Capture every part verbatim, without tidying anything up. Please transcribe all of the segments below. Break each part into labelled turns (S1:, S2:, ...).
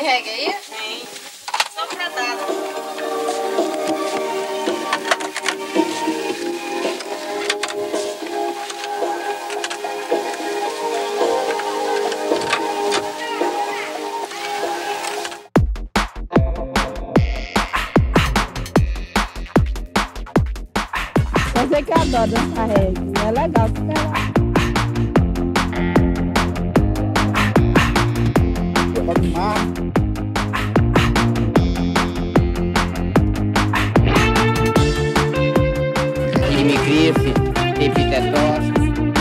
S1: Tem reggae aí? Tem. Só um pedaço.
S2: Você que adora dançar reggae, é legal ficar lá.
S3: Jimmy Cliff, tem Peter Tosh.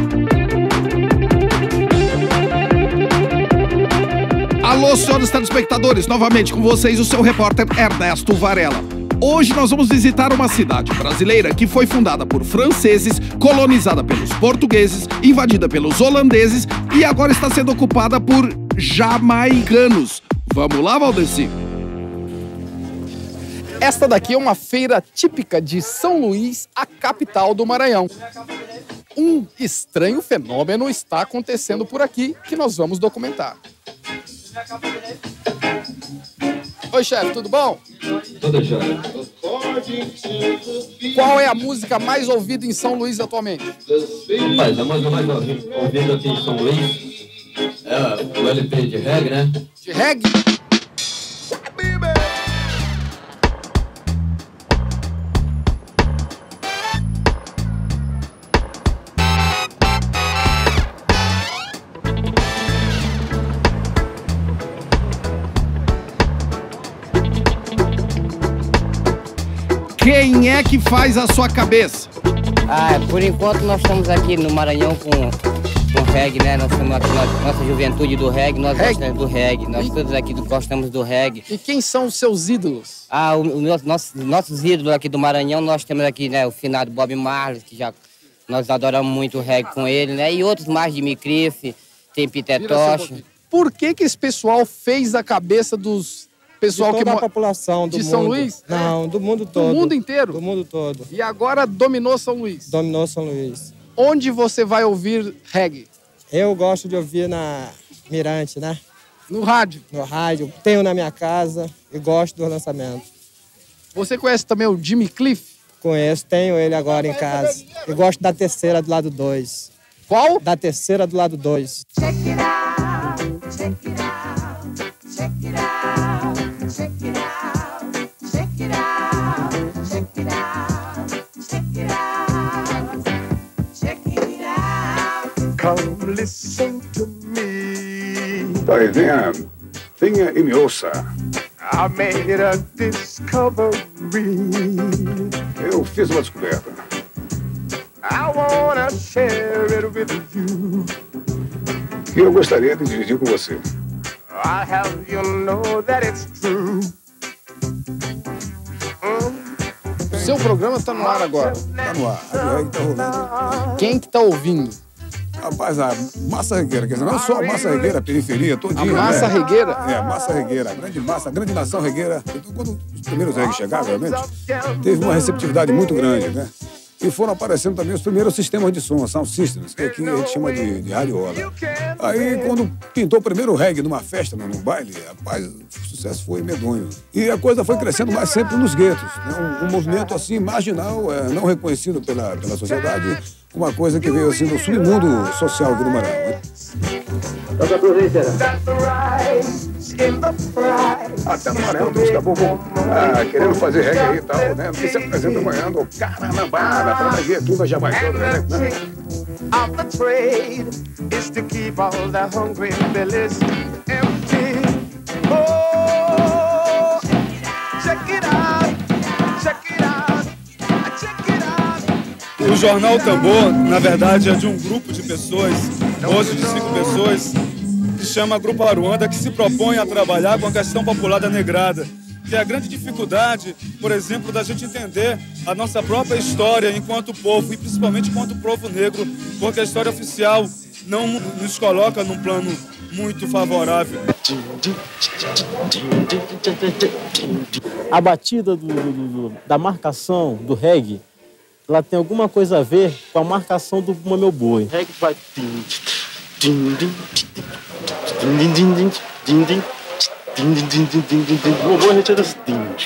S4: Alô, senhores telespectadores, novamente com vocês o seu repórter Ernesto Varela. Hoje nós vamos visitar uma cidade brasileira que foi fundada por franceses, colonizada pelos portugueses, invadida pelos holandeses e agora está sendo ocupada por jamaicanos. Vamos lá, Valdeci?
S5: Esta daqui é uma feira típica de São Luís, a capital do Maranhão. Um estranho fenômeno está acontecendo por aqui que nós vamos documentar. Oi, chefe, tudo bom?
S6: Tudo jóia.
S5: Qual é a música mais ouvida em São Luís atualmente?
S6: Rapaz, a música mais ouvida aqui em São Luís é o L P de reggae, né?
S5: De reggae?
S4: Quem é que faz a sua cabeça?
S3: Ah, por enquanto nós estamos aqui no Maranhão com, com reggae, né? Nós somos aqui, nós, nossa juventude do reggae, nós
S5: Reggae?
S3: gostamos do reggae. Nós
S5: E-
S3: todos aqui do- gostamos do reggae.
S5: E quem são os seus ídolos?
S3: Ah, o, o nosso, nossos, nossos ídolos aqui do Maranhão, nós temos aqui, né, o finado Bob Marley, que já nós adoramos muito o reggae com ele, né? E outros mais, Jimmy Cliff, tem Peter
S5: Vira só um
S3: Tosh.
S5: pouquinho. Por que que esse pessoal fez a cabeça dos pessoal
S7: de
S5: que
S7: toda a
S5: mo-
S7: população do
S5: de
S7: mundo.
S5: São Luís?
S7: Não, do mundo
S5: do
S7: todo.
S5: mundo inteiro?
S7: Do mundo todo.
S5: E agora dominou São Luís.
S7: Dominou São Luís.
S5: Onde você vai ouvir reggae?
S7: Eu gosto de ouvir na Mirante, né?
S5: No rádio.
S7: No rádio. Tenho na minha casa e gosto do lançamento.
S5: Você conhece também o Jimmy Cliff?
S7: Conheço, tenho ele agora em casa. E gosto da terceira do lado dois.
S5: Qual?
S7: Da terceira do lado dois.
S1: Check it out, check it out, check it out, check it out, check it out, check it out, check it out, check it out.
S8: Come listen to me. Aí, venha, venha e me ouça. I made a discovery. Eu fiz uma descoberta. I wanna share it with you. Que eu gostaria de dividir com você. I have you know that it's true.
S5: O seu programa tá no ar agora.
S9: Tá no ar, a reggae tá rolando.
S5: Quem que tá ouvindo?
S9: Rapaz, a massa regueira, quer dizer, não só a massa regueira, a periferia todinha.
S5: A massa
S9: né?
S5: regueira?
S9: É, a massa regueira, a grande massa, a grande nação regueira. Então, quando os primeiros reggae chegaram, realmente, teve uma receptividade muito grande, né? E foram aparecendo também os primeiros sistemas de som, sound systems, que aqui a gente chama de, de radiola. Aí, quando pintou o primeiro reggae numa festa, num baile, rapaz, o sucesso foi medonho. E a coisa foi crescendo mais sempre nos guetos, né? um, um movimento assim, marginal, é, não reconhecido pela, pela sociedade, uma coisa que veio assim do submundo social aqui do Maranhão. Né?
S8: Até no Maranhão tem uns caboclos ah, querendo fazer reggae aí e tal, né? Porque se apresenta amanhã no Carnambara, pra ver tudo a Jamaicana, né?
S10: Of the trade is to keep all the hungry bellies empty. Oh, check it out, check it out, check it out.
S11: O Jornal Tambor, na verdade, é de um grupo de pessoas, hoje de cinco pessoas, que chama Grupo Aruanda, que se propõe a trabalhar com a questão popular da negrada, que é a grande dificuldade, por exemplo, da gente entender a nossa própria história enquanto povo, e principalmente enquanto povo negro, porque a história oficial não nos coloca num plano muito favorável.
S12: A batida do, do, do, da marcação do reggae, ela tem alguma coisa a ver com a marcação do Bumba Meu Boi. O reggae vai... Vovô retira os.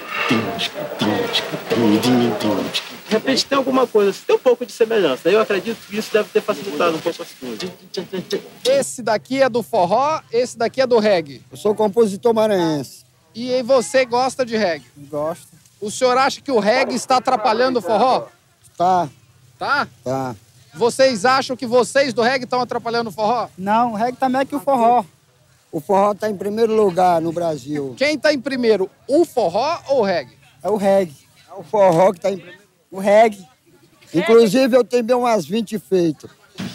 S12: De repente tem alguma coisa, tem um pouco de semelhança. Eu acredito que isso deve ter facilitado um pouco as coisas.
S5: Esse daqui é do forró, esse daqui é do reggae.
S13: Eu sou compositor maranhense.
S5: E você gosta de reggae?
S13: Gosto.
S5: O senhor acha que o reggae está atrapalhando o forró?
S13: Tá.
S5: Tá?
S13: Tá.
S5: Vocês acham que vocês do reggae estão atrapalhando o forró?
S13: Não, o reggae tá melhor que o forró. O forró tá em primeiro lugar no Brasil.
S5: Quem tá em primeiro, o forró ou o reggae?
S13: É o reggae. É o forró que tá em primeiro. O reggae. Inclusive, eu tenho bem umas vinte feitas.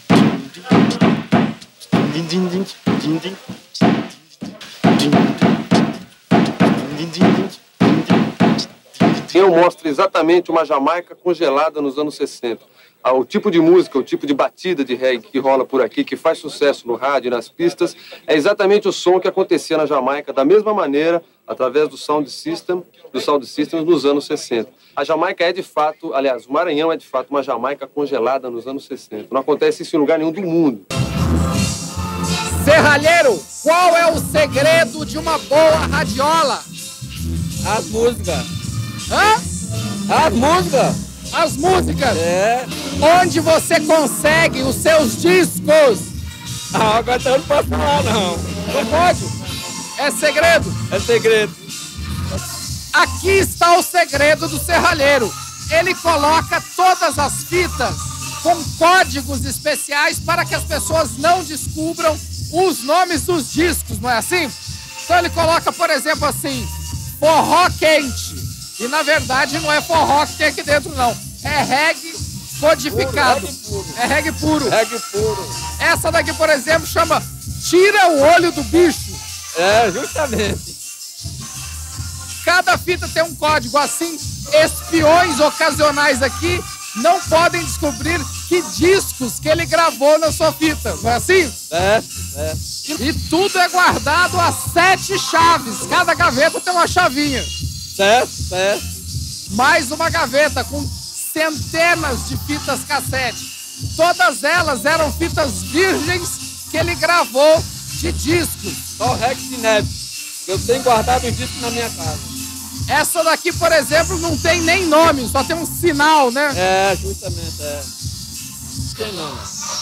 S14: Eu mostro exatamente uma Jamaica congelada nos anos sessenta. O tipo de música, o tipo de batida de reggae que rola por aqui, que faz sucesso no rádio e nas pistas, é exatamente o som que acontecia na Jamaica, da mesma maneira, através do sound system, do sound system nos anos sessenta. A Jamaica é de fato, aliás, o Maranhão é de fato uma Jamaica congelada nos anos sessenta. Não acontece isso em lugar nenhum do mundo.
S5: Serralheiro, qual é o segredo de uma boa radiola?
S3: As músicas.
S5: Hã?
S3: As músicas.
S5: As músicas?
S3: É.
S5: Onde você consegue os seus discos?
S3: Ah, agora eu não posso falar, não.
S5: Não pode? É segredo?
S3: É segredo.
S5: Aqui está o segredo do serralheiro. Ele coloca todas as fitas com códigos especiais para que as pessoas não descubram os nomes dos discos, não é assim? Então ele coloca, por exemplo, assim, forró quente. E na verdade não é forró que tem aqui dentro, não. É reggae codificado.
S3: Puro, reggae puro.
S5: É reggae puro.
S3: Reggae puro.
S5: Essa daqui, por exemplo, chama Tira o Olho do Bicho.
S3: É, justamente.
S5: Cada fita tem um código, assim, espiões ocasionais aqui não podem descobrir que discos que ele gravou na sua fita, não é assim?
S3: É, é.
S5: E, e tudo é guardado a sete chaves, cada gaveta tem uma chavinha.
S3: Certo, certo.
S5: Mais uma gaveta com centenas de fitas cassete. Todas elas eram fitas virgens que ele gravou de discos.
S3: Só o reggae de neve. Eu tenho guardado os discos na minha casa.
S5: Essa daqui, por exemplo, não tem nem nome, só tem um sinal, né?
S3: É, justamente, é. Não tem nome.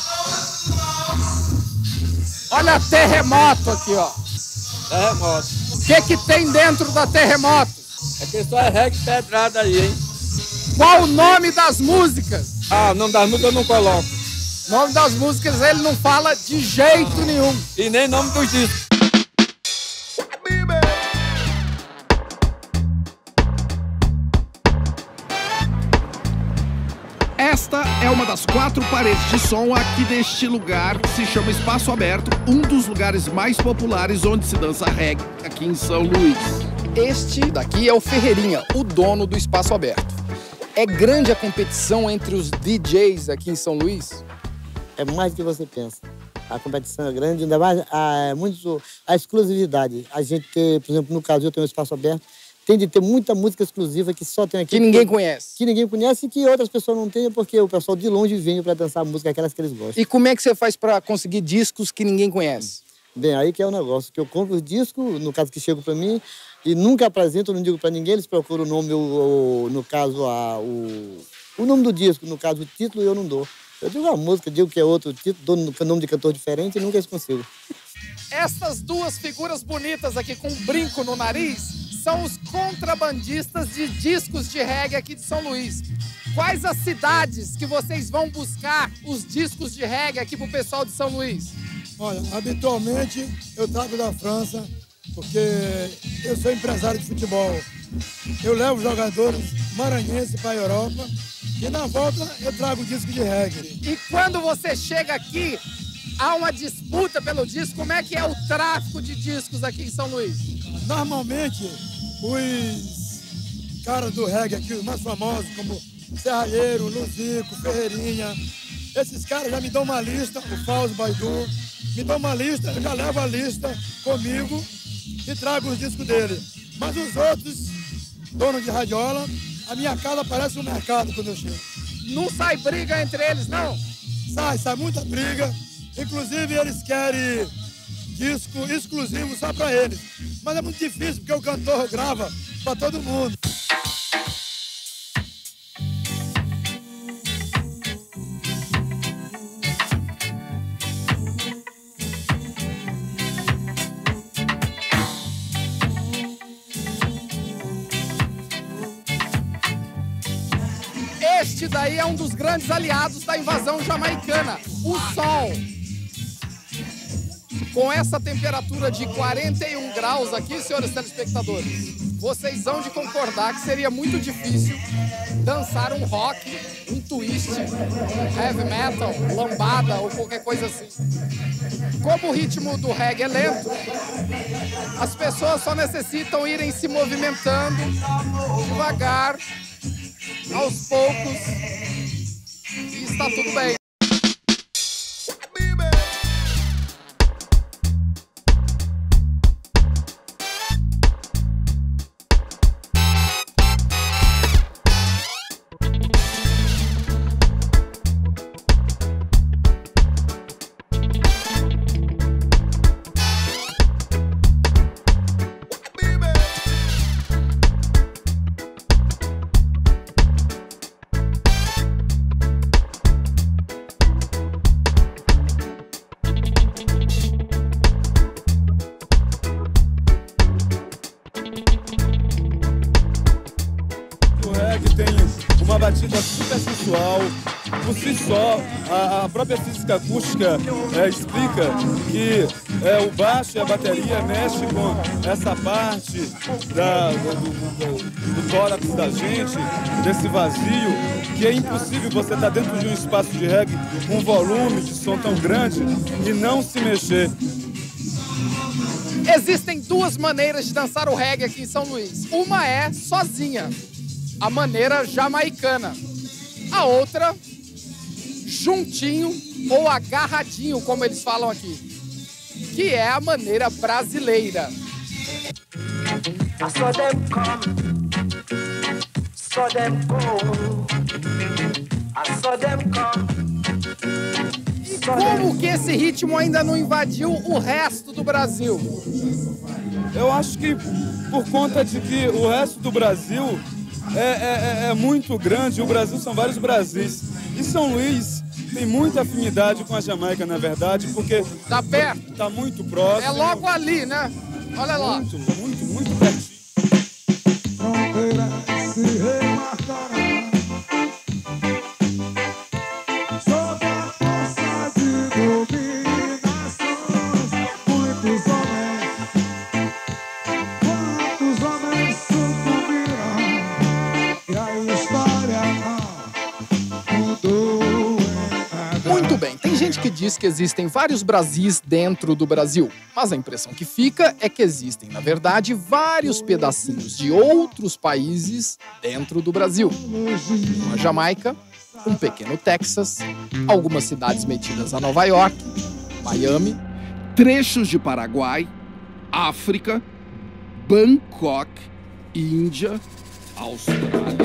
S5: Olha a Terremoto aqui, ó.
S3: Terremoto.
S5: O que que tem dentro da Terremoto?
S3: É que só é reggae pedrada aí, hein?
S5: Qual o nome das músicas?
S3: Ah, o nome das músicas eu não coloco.
S5: O nome das músicas ele não fala de jeito nenhum.
S3: E nem nome dos discos.
S4: Esta é uma das quatro paredes de som aqui deste lugar que se chama Espaço Aberto, um dos lugares mais populares onde se dança reggae aqui em São Luís.
S5: Este daqui é o Ferreirinha, o dono do Espaço Aberto. É grande a competição entre os D Js aqui em São Luís?
S15: É mais do que você pensa. A competição é grande, ainda mais a, muito, a exclusividade. A gente ter, por exemplo, no caso eu tenho um Espaço Aberto, tem de ter muita música exclusiva que só tem aqui.
S5: Que ninguém conhece.
S15: Que ninguém conhece e que outras pessoas não têm, porque o pessoal de longe vem para dançar a música, aquelas que eles gostam.
S5: E como é que você faz para conseguir discos que ninguém conhece?
S15: Bem, aí que é o negócio, que eu compro os discos, no caso que chegam para mim, e nunca apresento, não digo para ninguém, eles procuram o nome, o, no caso, a, o, o nome do disco, no caso, o título, eu não dou. Eu digo a música, digo que é outro título, dou o nome de cantor diferente e nunca eles consigo.
S5: Essas duas figuras bonitas aqui com um brinco no nariz são os contrabandistas de discos de reggae aqui de São Luís. Quais as cidades que vocês vão buscar os discos de reggae aqui pro pessoal de São Luís?
S16: Olha, habitualmente eu trago da França, porque eu sou empresário de futebol. Eu levo jogadores maranhenses para a Europa e na volta eu trago disco de reggae.
S5: E quando você chega aqui, há uma disputa pelo disco. Como é que é o tráfico de discos aqui em São Luís?
S16: Normalmente, os caras do reggae aqui, os mais famosos, como Serralheiro, Luzico, Ferreirinha, esses caras já me dão uma lista, o Fausto Baidu, me dão uma lista, eu já levo a lista comigo e trago os discos dele. Mas os outros, donos de radiola, a minha casa parece um mercado quando eu chego.
S5: Não sai briga entre eles, não?
S16: Sai, sai muita briga. Inclusive, eles querem disco exclusivo só para eles. Mas é muito difícil, porque o cantor grava para todo mundo.
S5: Este daí é um dos grandes aliados da invasão jamaicana, o sol. Com essa temperatura de quarenta e um graus aqui, senhores telespectadores, vocês vão de concordar que seria muito difícil dançar um rock, um twist, um heavy metal, lambada ou qualquer coisa assim. Como o ritmo do reggae é lento, as pessoas só necessitam irem se movimentando devagar, aos poucos, e está tudo bem.
S11: Uma batida super sensual, por si só, a, a própria física acústica é, explica que é, o baixo e a bateria mexem com essa parte da, do, do, do, do tórax da gente, desse vazio, que é impossível você estar dentro de um espaço de reggae com um volume de som tão grande e não se mexer.
S5: Existem duas maneiras de dançar o reggae aqui em São Luís. Uma é sozinha, a maneira jamaicana. A outra, juntinho ou agarradinho, como eles falam aqui, que é a maneira brasileira.
S1: I saw them come, saw them go, I saw them come.
S5: E como que esse ritmo ainda não invadiu o resto do Brasil?
S11: Eu acho que por conta de que o resto do Brasil É, é, é muito grande, o Brasil são vários Brasis. E São Luís tem muita afinidade com a Jamaica, na verdade, porque
S5: tá perto,
S11: tá muito próximo.
S5: É logo ali, né? Olha lá.
S11: Muito, muito, muito pertinho.
S5: Muito bem, tem gente que diz que existem vários Brasis dentro do Brasil, mas a impressão que fica é que existem, na verdade, vários pedacinhos de outros países dentro do Brasil. Uma Jamaica, um pequeno Texas, algumas cidades metidas a Nova York, Miami,
S4: trechos de Paraguai, África, Bangkok, Índia, Austrália.